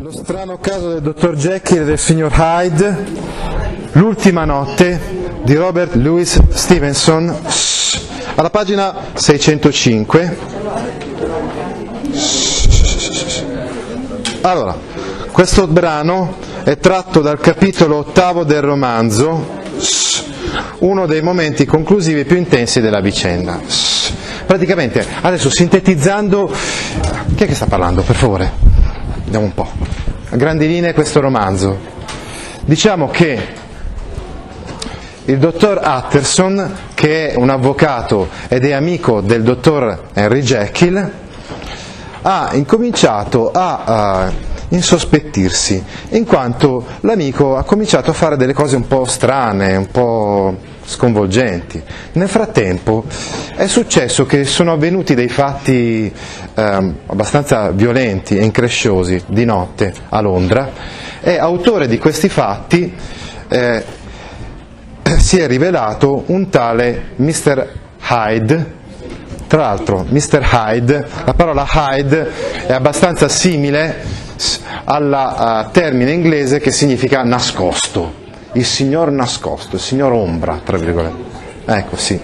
Lo strano caso del dottor Jekyll e del signor Hyde, l'ultima notte di Robert Louis Stevenson, alla pagina 605. Allora, questo brano è tratto dal capitolo 8 del romanzo, uno dei momenti conclusivi più intensi della vicenda. Praticamente, adesso sintetizzando, chi è che sta parlando, per favore? Vediamo un po'. A grandi linee questo romanzo. Diciamo che il dottor Utterson, che è un avvocato ed è amico del dottor Henry Jekyll, ha incominciato a insospettirsi, in quanto l'amico ha cominciato a fare delle cose un po' strane, un po' sconvolgenti. Nel frattempo è successo che sono avvenuti dei fatti abbastanza violenti e incresciosi di notte a Londra, e autore di questi fatti si è rivelato un tale Mr. Hyde. Tra l'altro Mr. Hyde, la parola Hyde è abbastanza simile al termine inglese che significa nascosto, il signor nascosto, il signor ombra, tra virgolette. Ecco, sì.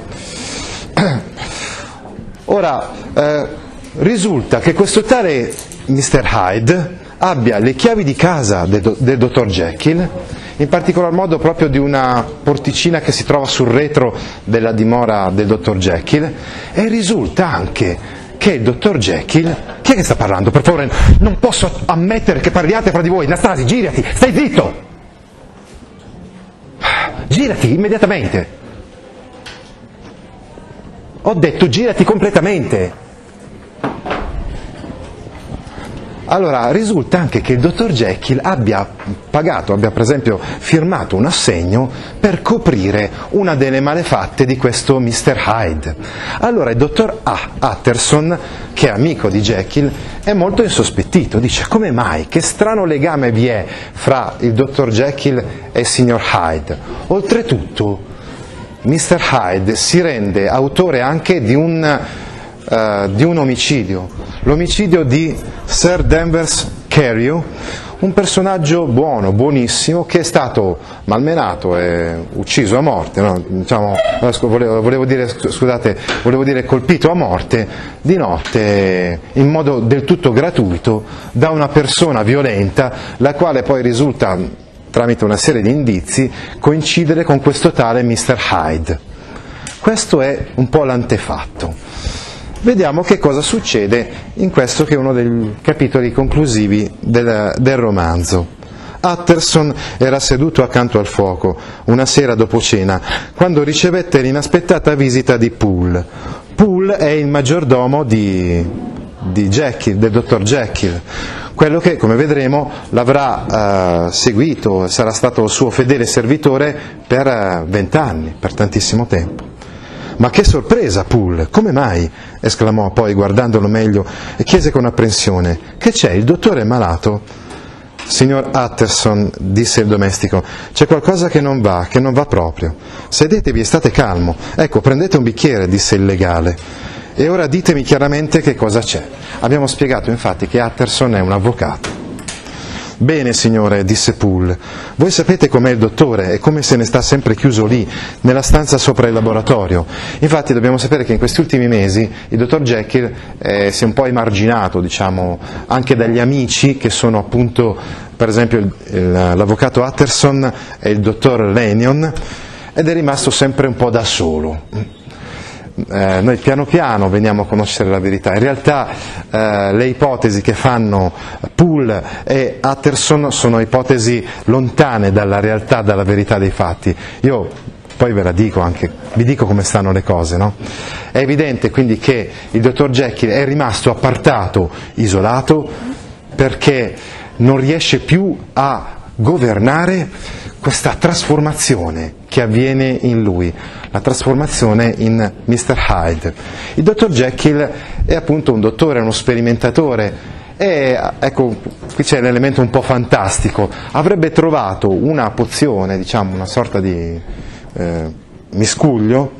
Ora, risulta che questo tale Mr. Hyde abbia le chiavi di casa del dottor Jekyll, in particolar modo proprio di una porticina che si trova sul retro della dimora del dottor Jekyll, e risulta anche che il dottor Jekyll... Chi è che sta parlando? Per favore, non posso ammettere che parliate fra di voi. Nastasi, girati, stai zitto! Girati immediatamente! Ho detto girati completamente! Allora, risulta anche che il dottor Jekyll abbia pagato, abbia per esempio firmato un assegno per coprire una delle malefatte di questo Mr. Hyde. Allora il dottor Utterson, che è amico di Jekyll, è molto insospettito, dice: come mai? Che strano legame vi è fra il dottor Jekyll e il signor Hyde? Oltretutto Mr. Hyde si rende autore anche di un omicidio, l'omicidio di Sir Danvers Carew, un personaggio buono, buonissimo, che è stato malmenato e ucciso a morte, no? Diciamo, volevo dire colpito a morte di notte in modo del tutto gratuito da una persona violenta, la quale poi risulta, tramite una serie di indizi, coincidere con questo tale Mr. Hyde. Questo è un po' l'antefatto. Vediamo che cosa succede in questo che è uno dei capitoli conclusivi del romanzo. Utterson era seduto accanto al fuoco una sera dopo cena, quando ricevette l'inaspettata visita di Poole. Poole è il maggiordomo di Jekyll, del dottor Jekyll, quello che, come vedremo, l'avrà seguito, sarà stato il suo fedele servitore per 20 anni, per tantissimo tempo. «Ma che sorpresa, Poole! Come mai?» esclamò poi, guardandolo meglio, e chiese con apprensione: «Che c'è? Il dottore è malato?» «Signor Utterson», disse il domestico, «c'è qualcosa che non va proprio. Sedetevi e state calmo. Ecco, prendete un bicchiere», disse il legale. «E ora ditemi chiaramente che cosa c'è». Abbiamo spiegato infatti che Utterson è un avvocato. «Bene, signore», disse Poole, «voi sapete com'è il dottore e come se ne sta sempre chiuso lì, nella stanza sopra il laboratorio. Infatti dobbiamo sapere che in questi ultimi mesi il dottor Jekyll si è un po' emarginato, diciamo, anche dagli amici che sono appunto, per esempio, l'avvocato Utterson e il dottor Lanyon, ed è rimasto sempre un po' da solo. Noi piano piano veniamo a conoscere la verità. In realtà le ipotesi che fanno Poole e Utterson sono ipotesi lontane dalla realtà, dalla verità dei fatti. Io poi ve la dico anche, vi dico come stanno le cose, no? È evidente quindi che il dottor Jekyll è rimasto appartato, isolato, perché non riesce più a governare questa trasformazione che avviene in lui, la trasformazione in Mr. Hyde. Il dottor Jekyll è appunto un dottore, uno sperimentatore, e ecco, qui c'è l'elemento un po' fantastico. Avrebbe trovato una pozione, diciamo una sorta di miscuglio,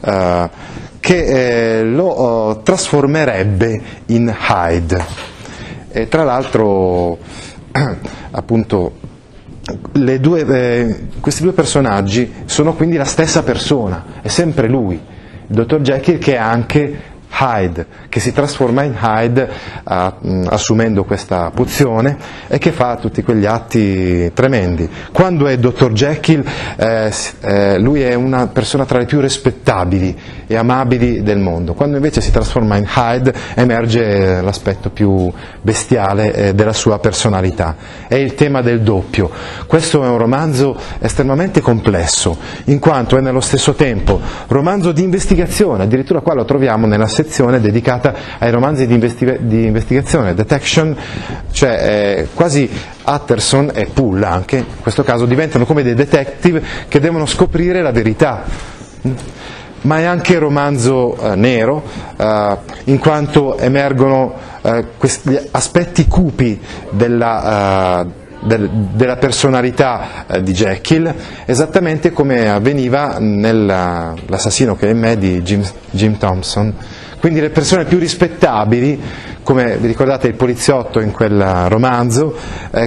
che lo trasformerebbe in Hyde. E tra l'altro appunto questi due personaggi sono quindi la stessa persona, è sempre lui, il dottor Jekyll, che è anche Hyde, che si trasforma in Hyde assumendo questa pozione e che fa tutti quegli atti tremendi. Quando è dottor Jekyll lui è una persona tra le più rispettabili e amabili del mondo, quando invece si trasforma in Hyde emerge l'aspetto più bestiale della sua personalità. È il tema del doppio. Questo è un romanzo estremamente complesso, in quanto è nello stesso tempo romanzo di investigazione, addirittura qua lo troviamo nella sezione dedicata ai romanzi di investigazione, detection, cioè quasi Utterson e Poole anche, in questo caso diventano come dei detective che devono scoprire la verità. Ma è anche romanzo nero, in quanto emergono questi aspetti cupi della personalità di Jekyll, esattamente come avveniva nell'assassino che è in me di Jim Thompson. Quindi le persone più rispettabili, come vi ricordate il poliziotto in quel romanzo,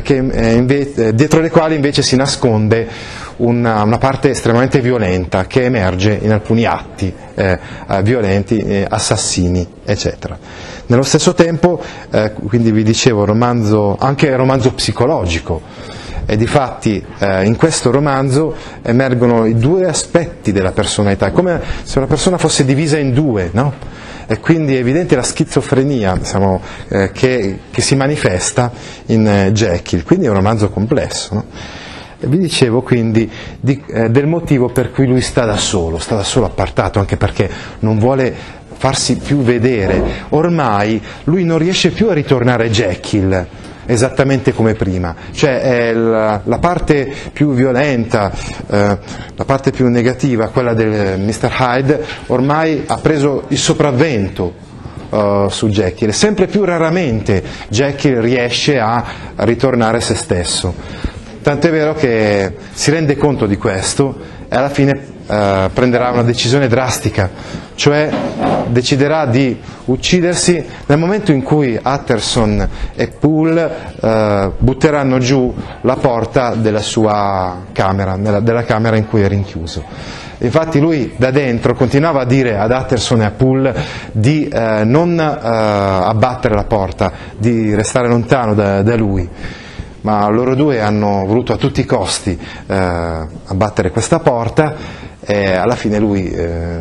dietro le quali invece si nasconde una parte estremamente violenta che emerge in alcuni atti violenti, assassini, eccetera. Nello stesso tempo, quindi vi dicevo, anche romanzo psicologico, e difatti in questo romanzo emergono i due aspetti della personalità, è come se una persona fosse divisa in due, no? E quindi è evidente la schizofrenia, diciamo, che si manifesta in Jekyll, quindi è un romanzo complesso, no? E vi dicevo quindi del motivo per cui lui sta da solo appartato, anche perché non vuole farsi più vedere. Ormai lui non riesce più a ritornare Jekyll esattamente come prima, cioè la parte più violenta, la parte più negativa, quella del Mr. Hyde, ormai ha preso il sopravvento su Jekyll, e sempre più raramente Jekyll riesce a ritornare se stesso, tant'è vero che si rende conto di questo e alla fine prenderà una decisione drastica, cioè deciderà di uccidersi nel momento in cui Utterson e Poole butteranno giù la porta della sua camera, della camera in cui è rinchiuso. Infatti lui da dentro continuava a dire ad Utterson e a Poole di non abbattere la porta, di restare lontano da lui, ma loro due hanno voluto a tutti i costi abbattere questa porta, e alla fine lui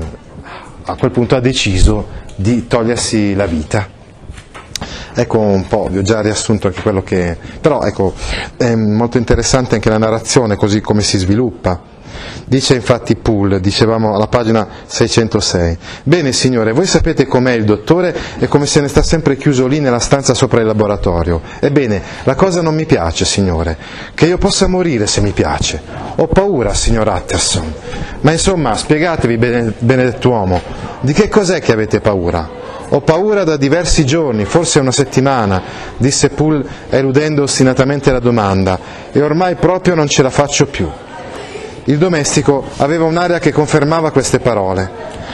a quel punto ha deciso di togliersi la vita. Ecco un po', vi ho già riassunto anche quello che... però ecco, è molto interessante anche la narrazione, così come si sviluppa. Dice infatti Poole, dicevamo alla pagina 606, bene signore, voi sapete com'è il dottore e come se ne sta sempre chiuso lì nella stanza sopra il laboratorio. Ebbene, la cosa non mi piace, signore, che io possa morire se mi piace. Ho paura, signor Utterson. Ma insomma, spiegatevi, benedetto uomo, di che cos'è che avete paura? Ho paura da diversi giorni, forse una settimana, disse Poole eludendo ostinatamente la domanda, e ormai proprio non ce la faccio più. Il domestico aveva un'aria che confermava queste parole.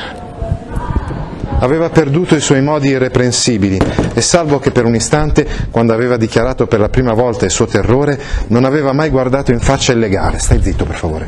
Aveva perduto i suoi modi irreprensibili e salvo che per un istante, quando aveva dichiarato per la prima volta il suo terrore, non aveva mai guardato in faccia il legale. Stai zitto, per favore.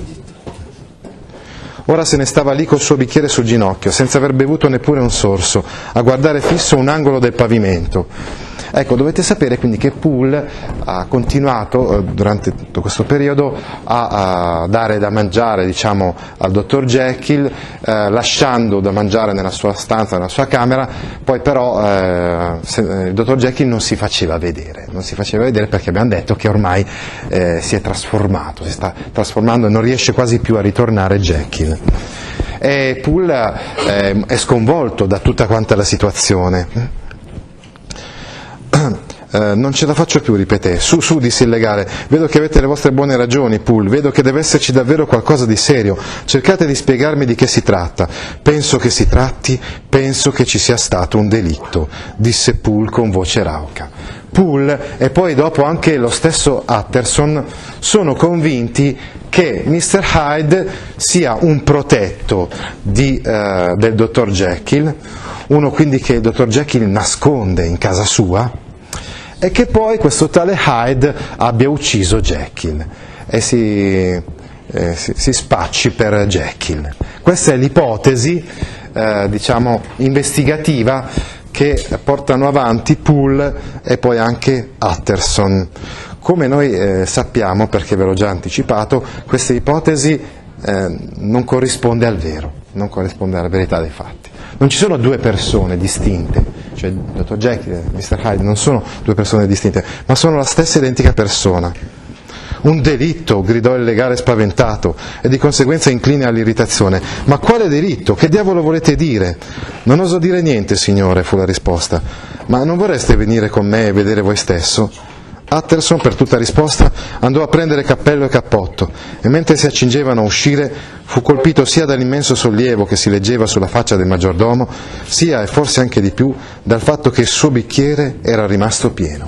Ora se ne stava lì col suo bicchiere sul ginocchio, senza aver bevuto neppure un sorso, a guardare fisso un angolo del pavimento. Ecco, dovete sapere quindi che Poole ha continuato durante tutto questo periodo a dare da mangiare, diciamo, al dottor Jekyll, lasciando da mangiare nella sua stanza, nella sua camera, poi però il dottor Jekyll non si faceva vedere perché abbiamo detto che ormai si è trasformato, si sta trasformando e non riesce quasi più a ritornare Jekyll. E Poole è sconvolto da tutta quanta la situazione. Non ce la faccio più, ripeté. Su, disse il legale, vedo che avete le vostre buone ragioni, Poole, vedo che deve esserci davvero qualcosa di serio. Cercate di spiegarmi di che si tratta. Penso che ci sia stato un delitto, disse Poole con voce rauca. Poole e poi dopo anche lo stesso Utterson sono convinti che Mr. Hyde sia un protetto del dottor Jekyll, uno quindi che il dottor Jekyll nasconde in casa sua, e che poi questo tale Hyde abbia ucciso Jekyll e si spacci per Jekyll. Questa è l'ipotesi diciamo investigativa che portano avanti Poole e poi anche Utterson. Come noi sappiamo, perché ve l'ho già anticipato, questa ipotesi non corrisponde al vero, non corrisponde alla verità dei fatti. Non ci sono due persone distinte, cioè il dottor Jekyll e Mr. Hyde non sono due persone distinte, ma sono la stessa identica persona. Un delitto, gridò il legale spaventato e di conseguenza incline all'irritazione. Ma quale delitto? Che diavolo volete dire? Non oso dire niente, signore, fu la risposta. Ma non vorreste venire con me e vedere voi stesso? Utterson, per tutta risposta, andò a prendere cappello e cappotto e mentre si accingevano a uscire fu colpito sia dall'immenso sollievo che si leggeva sulla faccia del maggiordomo, sia, e forse anche di più, dal fatto che il suo bicchiere era rimasto pieno.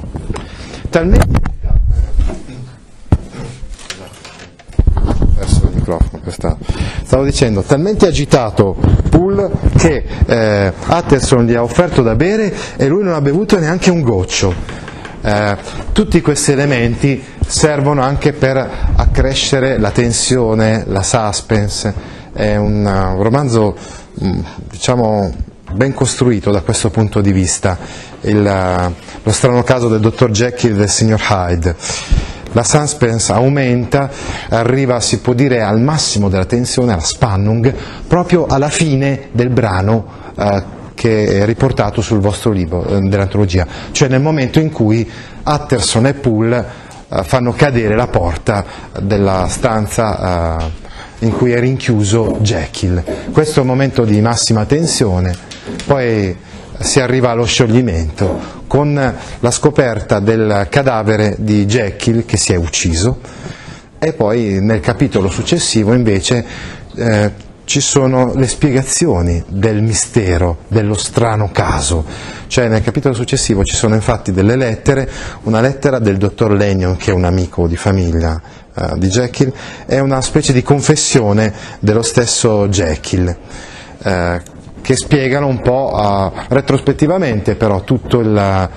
Stavo dicendo, talmente agitato Poole che Utterson gli ha offerto da bere e lui non ha bevuto neanche un goccio. Tutti questi elementi servono anche per accrescere la tensione, la suspense. È un romanzo diciamo ben costruito da questo punto di vista, lo strano caso del dottor Jekyll e del signor Hyde. La suspense aumenta, arriva, si può dire, al massimo della tensione, alla Spannung, proprio alla fine del brano che è riportato sul vostro libro dell'antologia, cioè nel momento in cui Utterson e Poole fanno cadere la porta della stanza in cui è rinchiuso Jekyll. Questo è un momento di massima tensione, poi si arriva allo scioglimento con la scoperta del cadavere di Jekyll che si è ucciso e poi nel capitolo successivo invece ci sono le spiegazioni del mistero, dello strano caso. Cioè nel capitolo successivo ci sono infatti delle lettere, una lettera del dottor Lanyon che è un amico di famiglia di Jekyll e una specie di confessione dello stesso Jekyll che spiegano un po' retrospettivamente però tutto il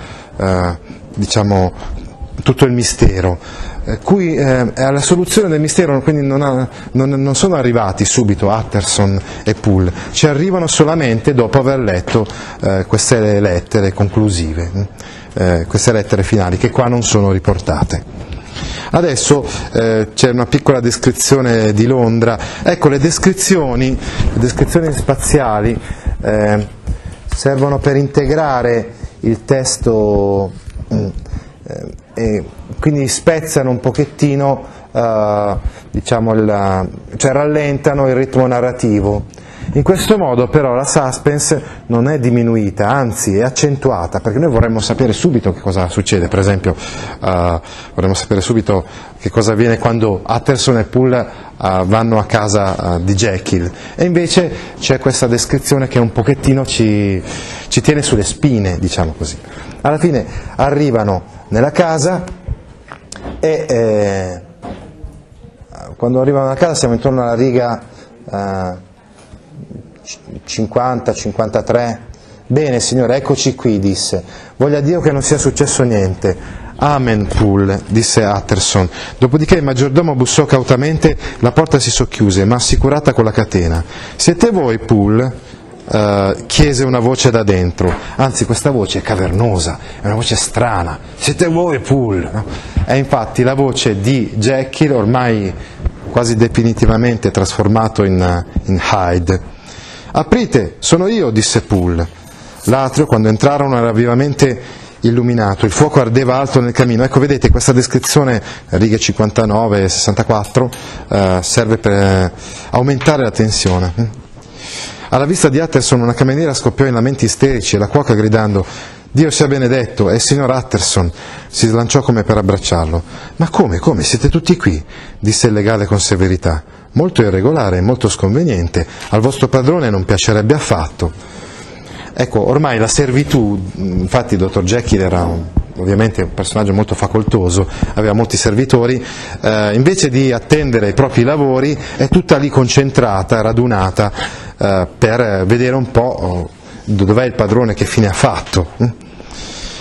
mistero. Alla soluzione del mistero quindi non sono arrivati subito Utterson e Poole, ci arrivano solamente dopo aver letto queste lettere conclusive, queste lettere finali che qua non sono riportate. Adesso c'è una piccola descrizione di Londra. Ecco, le descrizioni spaziali servono per integrare il testo e quindi spezzano un pochettino, cioè rallentano il ritmo narrativo. In questo modo però la suspense non è diminuita, anzi è accentuata, perché noi vorremmo sapere subito che cosa succede. Per esempio vorremmo sapere subito che cosa avviene quando Utterson e Poole vanno a casa di Jekyll, e invece c'è questa descrizione che un pochettino ci tiene sulle spine, diciamo così. Alla fine arrivano nella casa e quando arrivano alla casa siamo intorno alla riga 50-53. Bene signore, eccoci qui, disse. Voglia Dio che non sia successo niente. Amen, Poole, disse Utterson. Dopodiché il maggiordomo bussò cautamente, la porta si socchiuse, ma assicurata con la catena. Siete voi, Poole? Chiese una voce da dentro, anzi questa voce è cavernosa, è una voce strana. Siete voi, Poole? No? È infatti la voce di Jekyll, ormai quasi definitivamente trasformato in Hyde. Aprite, sono io, disse Poole. L'atrio, quando entrarono, era vivamente illuminato, il fuoco ardeva alto nel camino. Ecco, vedete, questa descrizione, righe 59 e 64, serve per aumentare la tensione. Alla vista di Utterson una cameriera scoppiò in lamenti isterici e la cuoca, gridando «Dio sia benedetto, è il signor Utterson», si slanciò come per abbracciarlo. «Ma come, siete tutti qui?» disse il legale con severità. «Molto irregolare e molto sconveniente, al vostro padrone non piacerebbe affatto». Ecco, ormai la servitù, infatti il dottor Jekyll era ovviamente un personaggio molto facoltoso, aveva molti servitori, invece di attendere i propri lavori è tutta lì concentrata, radunata, per vedere un po' dov'è il padrone, che fine ha fatto.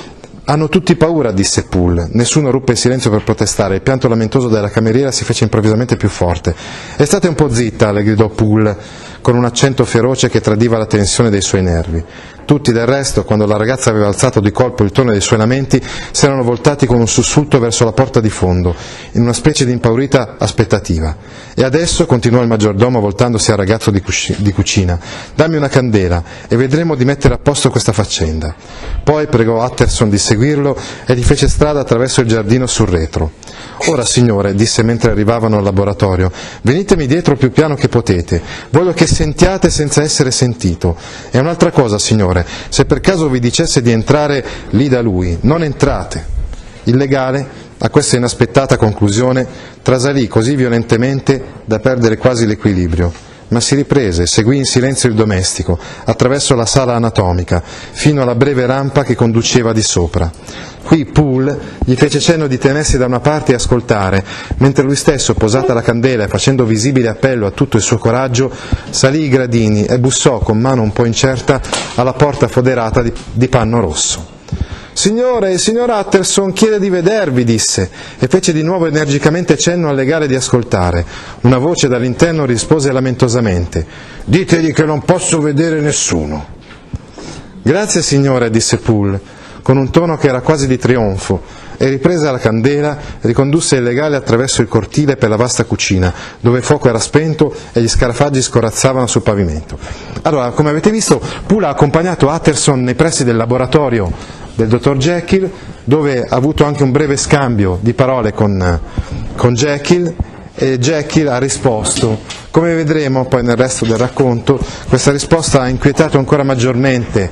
Hanno tutti paura, disse Poole. Nessuno ruppe il silenzio per protestare. Il pianto lamentoso della cameriera si fece improvvisamente più forte. «E state un po' zitta», le gridò Poole, con un accento feroce che tradiva la tensione dei suoi nervi. Tutti, del resto, quando la ragazza aveva alzato di colpo il tono dei suoi lamenti, si erano voltati con un sussulto verso la porta di fondo, in una specie di impaurita aspettativa. «E adesso», continuò il maggiordomo voltandosi al ragazzo di cucina, «dammi una candela e vedremo di mettere a posto questa faccenda». Poi pregò Utterson di seguirlo e gli fece strada attraverso il giardino sul retro. «Ora, signore», disse mentre arrivavano al laboratorio, «venitemi dietro più piano che potete. Voglio che sentiate senza essere sentito. E un'altra cosa, signore, se per caso vi dicesse di entrare lì da lui, non entrate». Il legale, a questa inaspettata conclusione, trasalì così violentemente da perdere quasi l'equilibrio, ma si riprese e seguì in silenzio il domestico, attraverso la sala anatomica, fino alla breve rampa che conduceva di sopra. Qui Poole gli fece cenno di tenersi da una parte e ascoltare, mentre lui stesso, posata la candela e facendo visibile appello a tutto il suo coraggio, salì i gradini e bussò con mano un po' incerta alla porta foderata di panno rosso. «Signore, il signor Utterson chiede di vedervi», disse, e fece di nuovo energicamente cenno al legale di ascoltare. Una voce dall'interno rispose lamentosamente: «Ditegli che non posso vedere nessuno». «Grazie, signore», disse Poole, con un tono che era quasi di trionfo, e ripresa la candela, ricondusse il legale attraverso il cortile per la vasta cucina, dove il fuoco era spento e gli scarafaggi scorazzavano sul pavimento. Allora, come avete visto, Poole ha accompagnato Utterson nei pressi del laboratorio del dottor Jekyll, dove ha avuto anche un breve scambio di parole con Jekyll, e Jekyll ha risposto. Come vedremo poi nel resto del racconto, questa risposta ha inquietato ancora maggiormente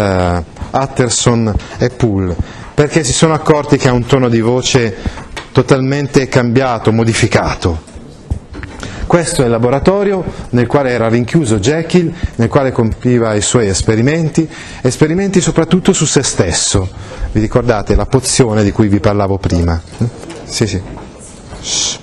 Utterson e Poole, perché si sono accorti che ha un tono di voce totalmente cambiato, modificato. Questo è il laboratorio nel quale era rinchiuso Jekyll, nel quale compiva i suoi esperimenti soprattutto su se stesso. Vi ricordate la pozione di cui vi parlavo prima? Sì, sì. Shh.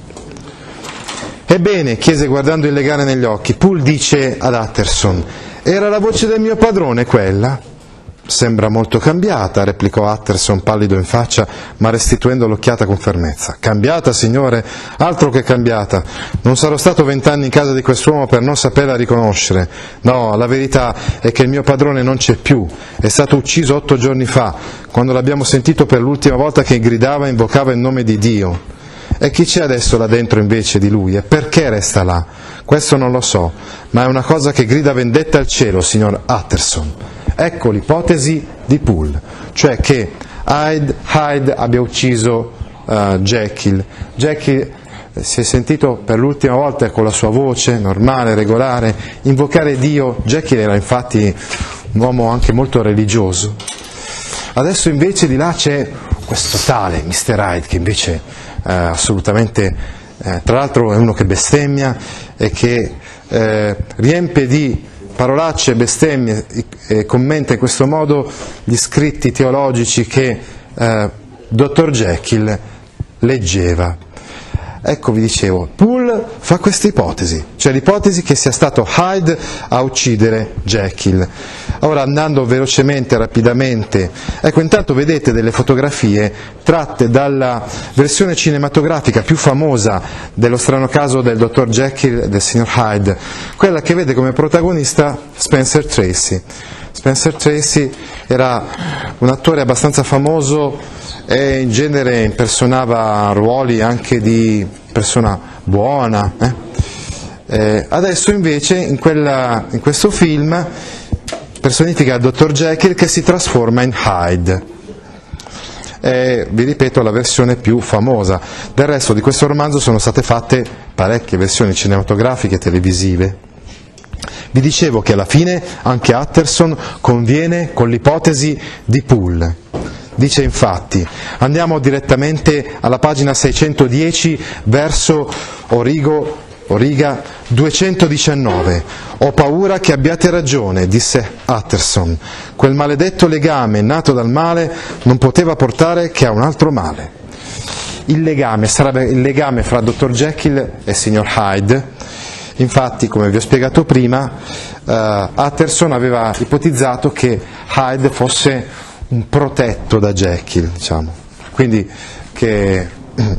Ebbene, chiese guardando il legale negli occhi, Poole dice ad Utterson: «Era la voce del mio padrone quella?» «Sembra molto cambiata», replicò Utterson pallido in faccia, ma restituendo l'occhiata con fermezza. «Cambiata, signore? Altro che cambiata. Non sarò stato 20 anni in casa di quest'uomo per non saperla riconoscere. No, la verità è che il mio padrone non c'è più. È stato ucciso 8 giorni fa, quando l'abbiamo sentito per l'ultima volta che gridava e invocava il nome di Dio. E chi c'è adesso là dentro invece di lui? E perché resta là? Questo non lo so, ma è una cosa che grida vendetta al cielo, signor Utterson». Ecco l'ipotesi di Poole, cioè che Hyde abbia ucciso Jekyll. Jekyll si è sentito per l'ultima volta con la sua voce normale, regolare, invocare Dio. Jekyll era infatti un uomo anche molto religioso. Adesso invece di là c'è questo tale Mr. Hyde, che invece assolutamente, tra l'altro è uno che bestemmia e che riempie di parolacce e bestemmie e commenta in questo modo gli scritti teologici che dottor Jekyll leggeva. Ecco, vi dicevo, Poole fa questa ipotesi, cioè l'ipotesi che sia stato Hyde a uccidere Jekyll. Ora, andando velocemente, rapidamente, ecco, intanto vedete delle fotografie tratte dalla versione cinematografica più famosa dello strano caso del dottor Jekyll e del signor Hyde, quella che vede come protagonista Spencer Tracy. Spencer Tracy era un attore abbastanza famoso e in genere impersonava ruoli anche di persona buona. Adesso invece in questo film personifica il dottor Jekyll che si trasforma in Hyde. Vi ripeto, la versione più famosa. Del resto di questo romanzo sono state fatte parecchie versioni cinematografiche e televisive. Vi dicevo che alla fine anche Utterson conviene con l'ipotesi di Poole. Dice infatti, andiamo direttamente alla pagina 610, verso Origa 219. «Ho paura che abbiate ragione», disse Utterson. «Quel maledetto legame nato dal male non poteva portare che a un altro male». Il legame sarebbe il legame fra dottor Jekyll e il signor Hyde. Infatti, come vi ho spiegato prima, Utterson aveva ipotizzato che Hyde fosse un protetto da Jekyll, diciamo. Quindi che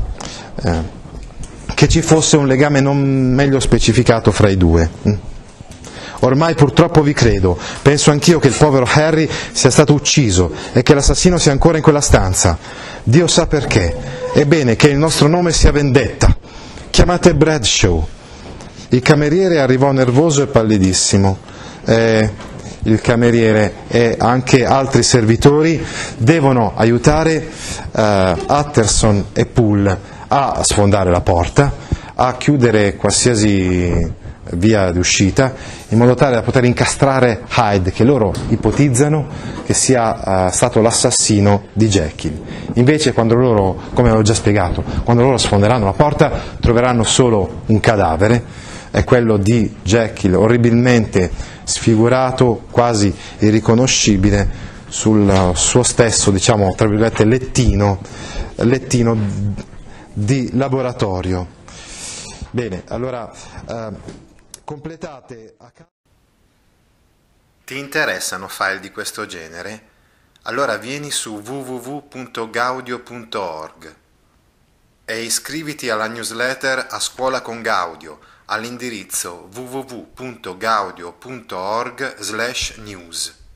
ci fosse un legame non meglio specificato fra i due. Ormai purtroppo vi credo, penso anch'io che il povero Harry sia stato ucciso e che l'assassino sia ancora in quella stanza. Dio sa perché. È bene che il nostro nome sia vendetta. Chiamate Bradshaw. Il cameriere arrivò nervoso e pallidissimo. Il cameriere e anche altri servitori devono aiutare Utterson e Poole a sfondare la porta, a chiudere qualsiasi via d'uscita, in modo tale da poter incastrare Hyde, che loro ipotizzano che sia stato l'assassino di Jekyll. Invece, quando loro, come avevo già spiegato, quando loro sfonderanno la porta troveranno solo un cadavere, è quello di Jekyll, orribilmente sfigurato, quasi irriconoscibile, sul suo stesso, diciamo, tra virgolette, lettino di laboratorio. Bene, allora completate. Ti interessano file di questo genere? Allora vieni su www.gaudio.org e iscriviti alla newsletter A Scuola con Gaudio all'indirizzo www.gaudio.org/news.